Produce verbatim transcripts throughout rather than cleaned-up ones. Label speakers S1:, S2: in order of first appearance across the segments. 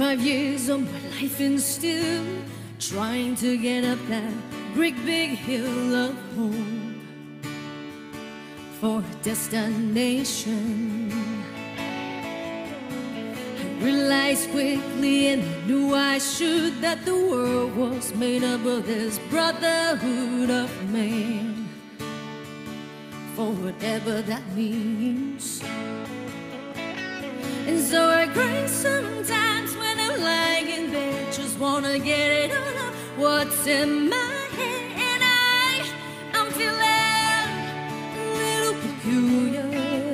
S1: twenty-five years of my life and still trying to get up that great big hill of hope for a destination. I realized quickly, and I knew I should, that the world was made up of this brotherhood of man, for whatever that means. And so I cry sometimes when I'm lying in bed, just wanna get it all out what's in my head. And I, I'm feeling a little peculiar.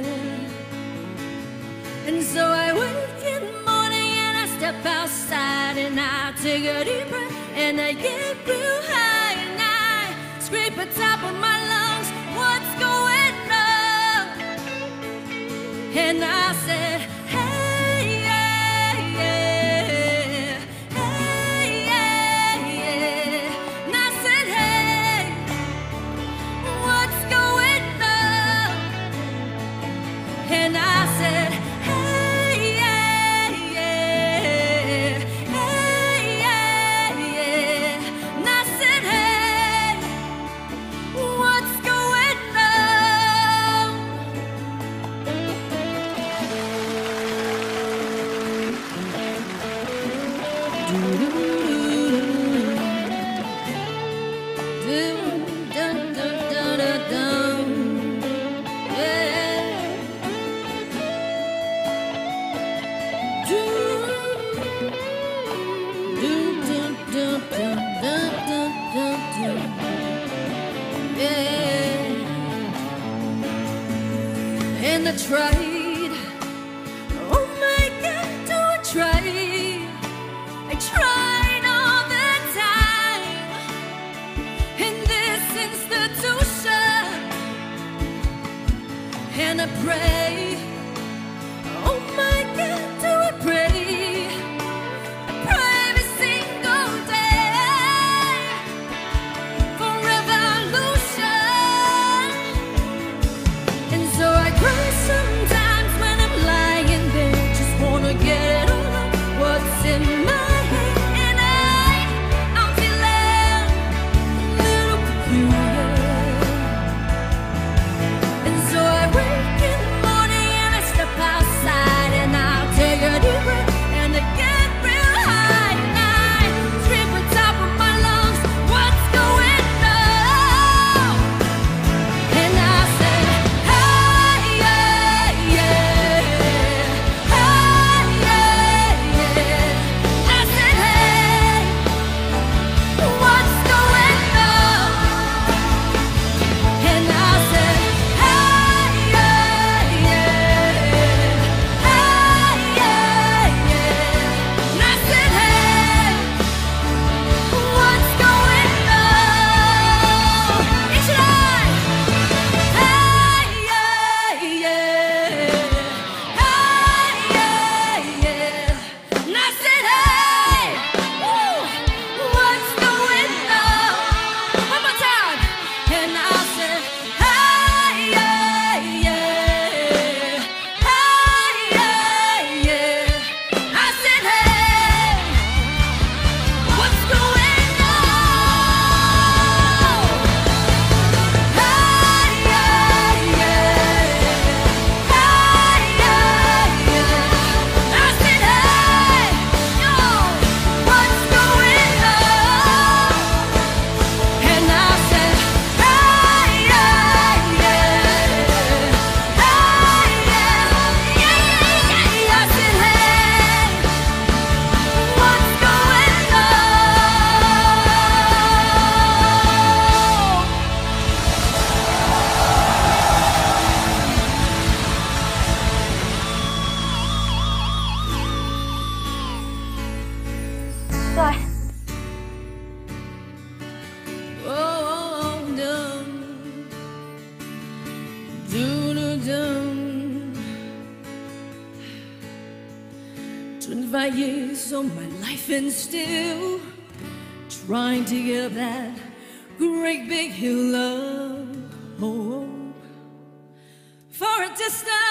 S1: And so I wake in the morning and I step outside and I take a deep breath and I get real high and I scrape the top of my lungs, what's going on? And I said, hey, yeah, yeah, hey, yeah, yeah. And I said, hey, what's going on? And I said, hey, yeah, yeah, hey, yeah, yeah. And I said, hey, what's going on? And I tried, oh my God, do I try? I tried all the time in this institution, and I pray, oh my God, do I pray? I pray every single day for revolution. And so I cry sometimes when I'm lying in bed, just wanna get it all out what's in my head. And I, I'm feeling a little peculiar. And so I wake in the morning and I step outside and I'll take a deep breath and I get real high and I scream on top of my lungs, what's going on? And I said, hey, yeah, yeah, hey, yeah, yeah. I said, hey, what's going on? And I said, hey, yeah, yeah, hey, yeah, yeah. And I said, hey, what's going on? Each night, hey, yeah, yeah, hey, yeah, yeah. And I said, hey, woo, what's going on? One more time. And I said, hey, yeah, yeah, hey, yeah, yeah. I said, hey, what's going on? Hey, yeah, yeah, hey, yeah, yeah. I said, hey, yo, what's going on? And I said, hey, yeah, yeah, hey, yeah, yeah, yeah. I said, hey, what's going on? Rồi. Oh, dum, dum, twenty-five years of my life and still trying to get up that great big hill of hope for a distant